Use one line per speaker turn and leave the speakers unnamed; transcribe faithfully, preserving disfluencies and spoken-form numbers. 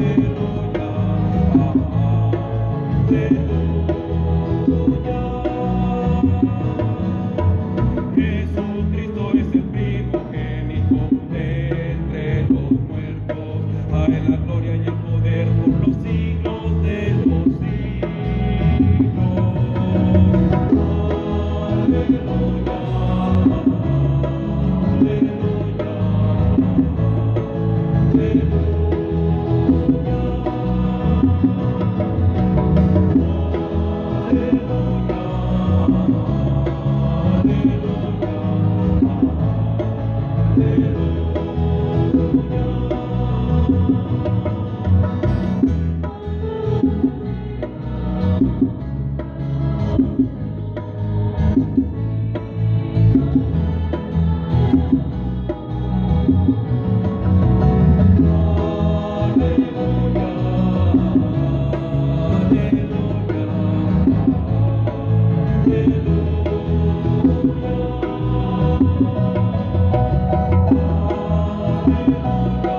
Jesucristo es el primogénito de entre los muertos. A él la gloria y el poder por los siglos de los siglos. Aleluya, aleluya.